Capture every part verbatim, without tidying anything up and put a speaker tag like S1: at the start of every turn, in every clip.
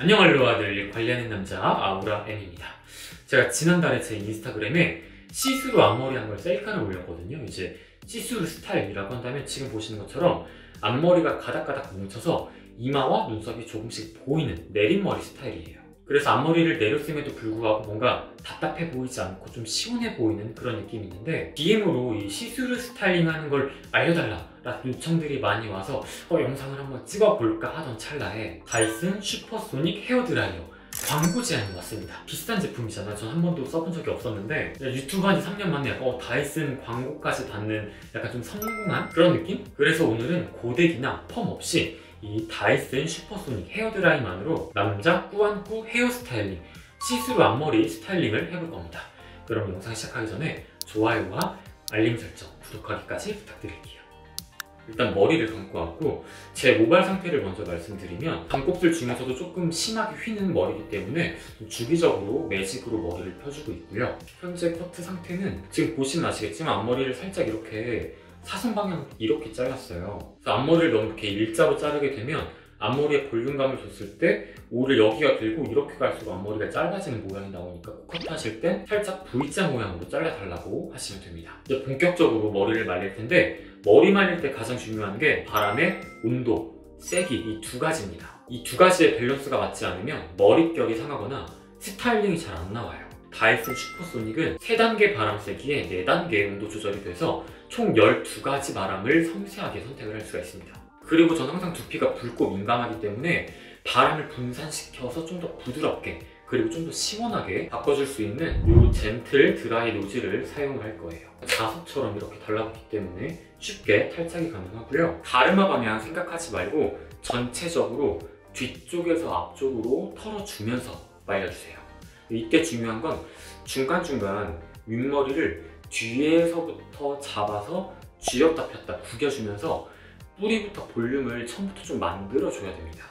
S1: 안녕 알로아들, 관리하는 남자 아우라엠입니다. 제가 지난달에 제 인스타그램에 시스루 앞머리 한 걸 셀카를 올렸거든요. 이제 시스루 스타일이라고 한다면 지금 보시는 것처럼 앞머리가 가닥가닥 뭉쳐서 이마와 눈썹이 조금씩 보이는 내린머리 스타일이에요. 그래서 앞머리를 내렸음에도 불구하고 뭔가 답답해 보이지 않고 좀 시원해 보이는 그런 느낌이 있는데, 디엠으로 이 시스루 스타일링 하는 걸 알려달라 라는 요청들이 많이 와서 어, 영상을 한번 찍어볼까 하던 찰나에 다이슨 슈퍼소닉 헤어드라이어 광고 제안이 왔습니다. 비싼 제품이잖아. 전 한 번도 써본 적이 없었는데 유튜브 한 지 삼 년 만에 약간 어, 다이슨 광고까지 받는 약간 좀 성공한 그런 느낌? 그래서 오늘은 고데기나 펌 없이 이 다이슨 슈퍼소닉 헤어드라이만으로 남자 꾸안꾸 헤어스타일링, 시스루 앞머리 스타일링을 해볼 겁니다. 그럼 영상 시작하기 전에 좋아요와 알림 설정, 구독하기까지 부탁드릴게요. 일단 머리를 감고 왔고, 제 모발 상태를 먼저 말씀드리면 감곱슬 중에서도 조금 심하게 휘는 머리이기 때문에 주기적으로 매직으로 머리를 펴주고 있고요. 현재 커트 상태는 지금 보시면 아시겠지만 앞머리를 살짝 이렇게 사선 방향 이렇게 잘랐어요. 그래서 앞머리를 너무 이렇게 일자로 자르게 되면 앞머리에 볼륨감을 줬을 때 오히려 여기가 길고 이렇게 갈수록 앞머리가 짧아지는 모양이 나오니까 컷 하실 때 살짝 V자 모양으로 잘라달라고 하시면 됩니다. 이제 본격적으로 머리를 말릴 텐데, 머리 말릴 때 가장 중요한 게 바람의 온도, 세기, 이 두 가지입니다. 이 두 가지의 밸런스가 맞지 않으면 머릿결이 상하거나 스타일링이 잘 안 나와요. 다이슨 슈퍼소닉은 세 단계 바람 세기에 네 단계 온도 조절이 돼서 총 열두 가지 바람을 섬세하게 선택을 할 수가 있습니다. 그리고 저는 항상 두피가 붉고 민감하기 때문에 바람을 분산시켜서 좀 더 부드럽게 그리고 좀 더 시원하게 바꿔줄 수 있는 이 젠틀 드라이 노즐을 사용을 할 거예요. 자석처럼 이렇게 달라붙기 때문에 쉽게 탈착이 가능하고요. 가르마 방향 생각하지 말고 전체적으로 뒤쪽에서 앞쪽으로 털어주면서 말려주세요. 이때 중요한 건 중간중간 윗머리를 뒤에서부터 잡아서 쥐었다 폈다 구겨주면서 뿌리부터 볼륨을 처음부터 좀 만들어줘야 됩니다.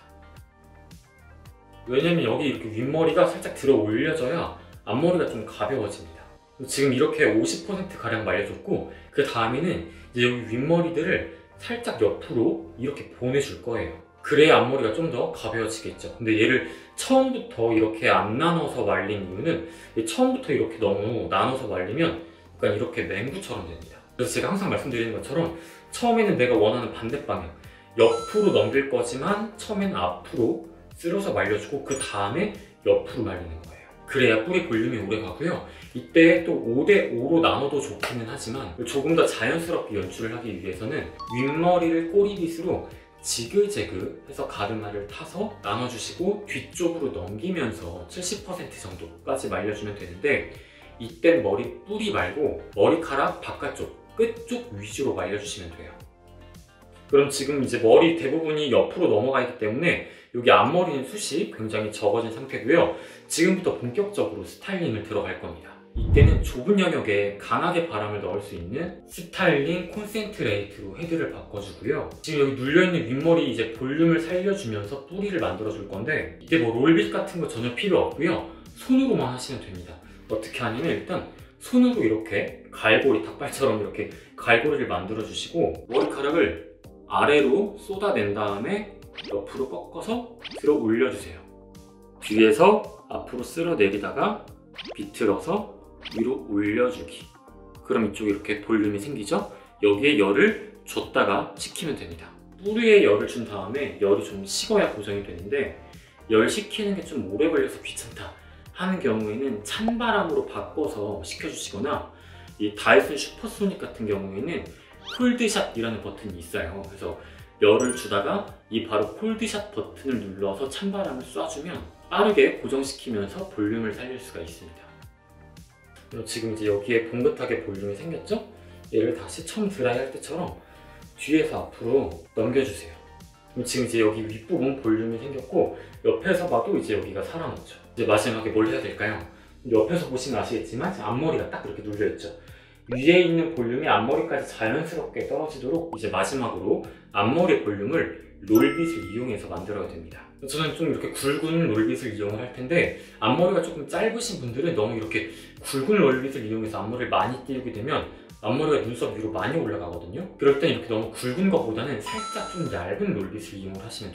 S1: 왜냐면 여기 이렇게 윗머리가 살짝 들어 올려져야 앞머리가 좀 가벼워집니다. 지금 이렇게 오십 퍼센트 가량 말려줬고, 그 다음에는 이제 여기 윗머리들을 살짝 옆으로 이렇게 보내줄 거예요. 그래야 앞머리가 좀 더 가벼워지겠죠. 근데 얘를 처음부터 이렇게 안 나눠서 말린 이유는 처음부터 이렇게 너무 나눠서 말리면 약간 이렇게 맹구처럼 됩니다. 그래서 제가 항상 말씀드리는 것처럼 처음에는 내가 원하는 반대 방향, 옆으로 넘길 거지만 처음에는 앞으로 쓸어서 말려주고 그 다음에 옆으로 말리는 거예요. 그래야 뿌리 볼륨이 오래 가고요. 이때 또 오 대 오로 나눠도 좋기는 하지만 조금 더 자연스럽게 연출을 하기 위해서는 윗머리를 꼬리빗으로 지그재그 해서 가르마를 타서 나눠주시고 뒤쪽으로 넘기면서 칠십 퍼센트 정도까지 말려주면 되는데, 이땐 머리 뿌리 말고 머리카락 바깥쪽, 끝쪽 위주로 말려주시면 돼요. 그럼 지금 이제 머리 대부분이 옆으로 넘어가 있기 때문에 여기 앞머리는 숱이 굉장히 적어진 상태고요. 지금부터 본격적으로 스타일링을 들어갈 겁니다. 이때는 좁은 영역에 강하게 바람을 넣을 수 있는 스타일링 콘센트레이트로 헤드를 바꿔주고요. 지금 여기 눌려있는 윗머리 이제 볼륨을 살려주면서 뿌리를 만들어줄 건데, 이때 뭐 롤빗 같은 거 전혀 필요 없고요. 손으로만 하시면 됩니다. 어떻게 하냐면 일단 손으로 이렇게 갈고리, 닭발처럼 이렇게 갈고리를 만들어주시고 머리카락을 아래로 쏟아낸 다음에 옆으로 꺾어서 들어 올려주세요. 뒤에서 앞으로 쓸어내리다가 비틀어서 위로 올려주기. 그럼 이쪽에 이렇게 볼륨이 생기죠? 여기에 열을 줬다가 식히면 됩니다. 뿌리에 열을 준 다음에 열이 좀 식어야 고정이 되는데, 열 식히는 게 좀 오래 걸려서 귀찮다 하는 경우에는 찬바람으로 바꿔서 식혀주시거나, 이 다이슨 슈퍼소닉 같은 경우에는 콜드샷이라는 버튼이 있어요. 그래서 열을 주다가 이 바로 콜드샷 버튼을 눌러서 찬바람을 쏴주면 빠르게 고정시키면서 볼륨을 살릴 수가 있습니다. 지금 이제 여기에 봉긋하게 볼륨이 생겼죠? 얘를 다시 처음 드라이 할 때처럼 뒤에서 앞으로 넘겨주세요. 그럼 지금 이제 여기 윗부분 볼륨이 생겼고, 옆에서 봐도 이제 여기가 살아났죠. 이제 마지막에 뭘 해야 될까요? 옆에서 보시면 아시겠지만 앞머리가 딱 이렇게 눌려있죠. 위에 있는 볼륨이 앞머리까지 자연스럽게 떨어지도록 이제 마지막으로 앞머리 볼륨을 롤빗을 이용해서 만들어야 됩니다. 저는 좀 이렇게 굵은 롤빗을 이용을 할 텐데, 앞머리가 조금 짧으신 분들은 너무 이렇게 굵은 롤빗을 이용해서 앞머리를 많이 띄우게 되면 앞머리가 눈썹 위로 많이 올라가거든요. 그럴 땐 이렇게 너무 굵은 것보다는 살짝 좀 얇은 롤빗을 이용을 하시면 돼요.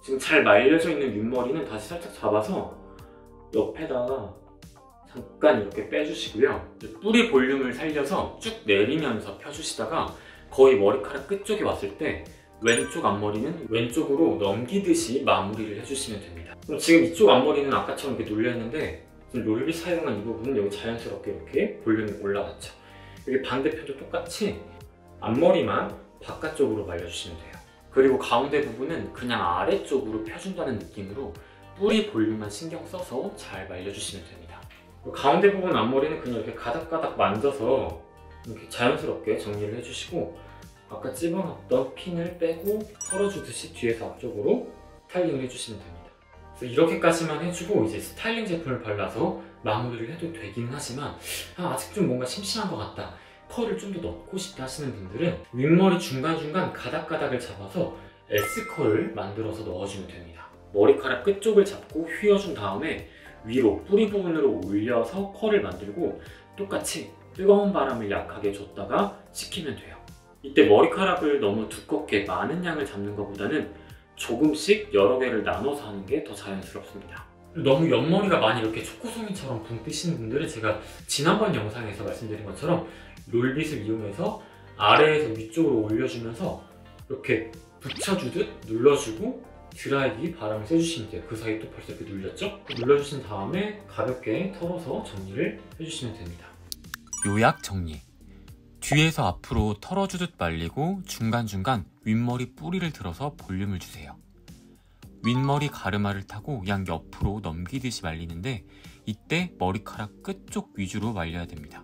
S1: 지금 잘 말려져 있는 윗머리는 다시 살짝 잡아서 옆에다가 잠깐 이렇게 빼주시고요. 뿌리 볼륨을 살려서 쭉 내리면서 펴주시다가 거의 머리카락 끝쪽에 왔을 때 왼쪽 앞머리는 왼쪽으로 넘기듯이 마무리를 해주시면 됩니다. 그럼 지금 이쪽 앞머리는 아까처럼 이렇게 눌려있는데 롤빗 사용한 이 부분은 여기 자연스럽게 이렇게 볼륨이 올라갔죠. 여기 반대편도 똑같이 앞머리만 바깥쪽으로 말려주시면 돼요. 그리고 가운데 부분은 그냥 아래쪽으로 펴준다는 느낌으로 뿌리 볼륨만 신경 써서 잘 말려주시면 됩니다. 가운데 부분 앞머리는 그냥 이렇게 가닥가닥 만져서 이렇게 자연스럽게 정리를 해주시고 아까 집어넣었던 핀을 빼고 털어주듯이 뒤에서 앞쪽으로 스타일링을 해주시면 됩니다. 그래서 이렇게까지만 해주고 이제 스타일링 제품을 발라서 마무리를 해도 되긴 하지만 아, 아직 좀 뭔가 심심한 것 같다, 컬을 좀 더 넣고 싶다 하시는 분들은 윗머리 중간중간 가닥가닥을 잡아서 S컬을 만들어서 넣어주면 됩니다. 머리카락 끝쪽을 잡고 휘어준 다음에 위로 뿌리 부분으로 올려서 컬을 만들고 똑같이 뜨거운 바람을 약하게 줬다가 식히면 돼요. 이때 머리카락을 너무 두껍게 많은 양을 잡는 것보다는 조금씩 여러 개를 나눠서 하는 게 더 자연스럽습니다. 너무 옆머리가 많이 이렇게 초코송이처럼 붕 뜨시는 분들은 제가 지난번 영상에서 말씀드린 것처럼 롤빗을 이용해서 아래에서 위쪽으로 올려주면서 이렇게 붙여주듯 눌러주고 드라이기 바람을 쐬주시면 돼요. 그 사이 또 벌써 이렇게 눌렸죠? 눌러주신 다음에 가볍게 털어서 정리를 해주시면 됩니다.
S2: 요약 정리. 뒤에서 앞으로 털어주듯 말리고 중간중간 윗머리 뿌리를 들어서 볼륨을 주세요. 윗머리 가르마를 타고 양 옆으로 넘기듯이 말리는데 이때 머리카락 끝쪽 위주로 말려야 됩니다.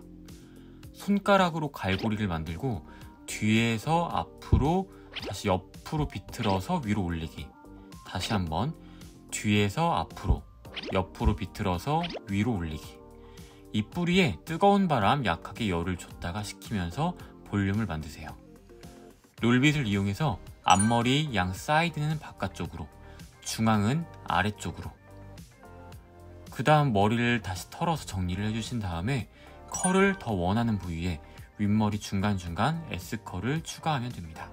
S2: 손가락으로 갈고리를 만들고 뒤에서 앞으로 다시 옆으로 비틀어서 위로 올리기, 다시 한번 뒤에서 앞으로 옆으로 비틀어서 위로 올리기. 이 뿌리에 뜨거운 바람 약하게 열을 줬다가 식히면서 볼륨을 만드세요. 롤빗을 이용해서 앞머리 양 사이드는 바깥쪽으로, 중앙은 아래쪽으로. 그 다음 머리를 다시 털어서 정리를 해주신 다음에 컬을 더 원하는 부위에 윗머리 중간중간 S컬을 추가하면 됩니다.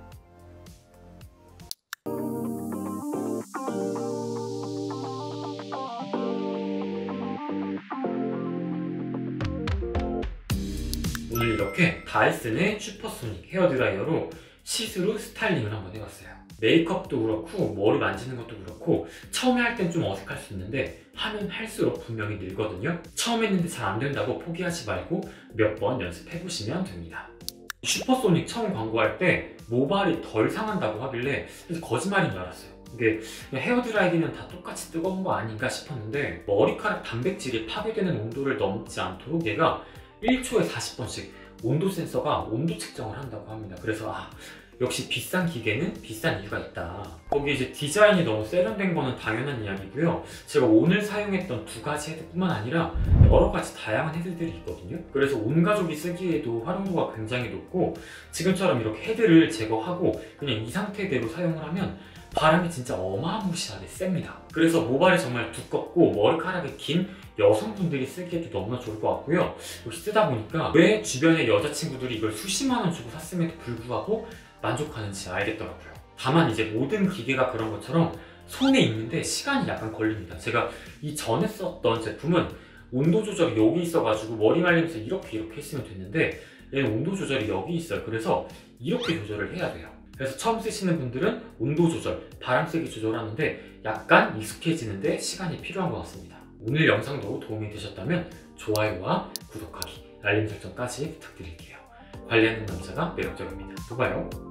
S1: 오늘 이렇게 다이슨의 슈퍼소닉 헤어드라이어로 시스루 스타일링을 한번 해봤어요. 메이크업도 그렇고 머리 만지는 것도 그렇고 처음에 할 땐 좀 어색할 수 있는데 하면 할수록 분명히 늘거든요. 처음 했는데 잘 안 된다고 포기하지 말고 몇 번 연습해보시면 됩니다. 슈퍼소닉 처음 광고할 때 모발이 덜 상한다고 하길래 거짓말인 줄 알았어요. 이게 헤어드라이기는 다 똑같이 뜨거운 거 아닌가 싶었는데 머리카락 단백질이 파괴되는 온도를 넘지 않도록 얘가 일 초에 사십 번씩 온도 센서가 온도 측정을 한다고 합니다. 그래서 아, 역시 비싼 기계는 비싼 이유가 있다. 거기 이제 디자인이 너무 세련된 거는 당연한 이야기고요. 제가 오늘 사용했던 두 가지 헤드뿐만 아니라 여러 가지 다양한 헤드들이 있거든요. 그래서 온 가족이 쓰기에도 활용도가 굉장히 높고 지금처럼 이렇게 헤드를 제거하고 그냥 이 상태대로 사용을 하면 바람이 진짜 어마무시하게 셉니다. 그래서 모발이 정말 두껍고 머리카락이 긴 여성분들이 쓰기에도 너무나 좋을 것 같고요. 역시 쓰다 보니까 왜 주변의 여자친구들이 이걸 수십만 원 주고 샀음에도 불구하고 만족하는지 알겠더라고요. 다만 이제 모든 기계가 그런 것처럼 손에 있는데 시간이 약간 걸립니다. 제가 이 전에 썼던 제품은 온도 조절이 여기 있어가지고 머리 말리면서 이렇게 이렇게 했으면 됐는데 얘는 온도 조절이 여기 있어요. 그래서 이렇게 조절을 해야 돼요. 그래서 처음 쓰시는 분들은 온도 조절, 바람 세기 조절하는데 약간 익숙해지는데 시간이 필요한 것 같습니다. 오늘 영상도 도움이 되셨다면 좋아요와 구독하기, 알림 설정까지 부탁드릴게요. 관리하는 남자가 매력적입니다. 또 봐요.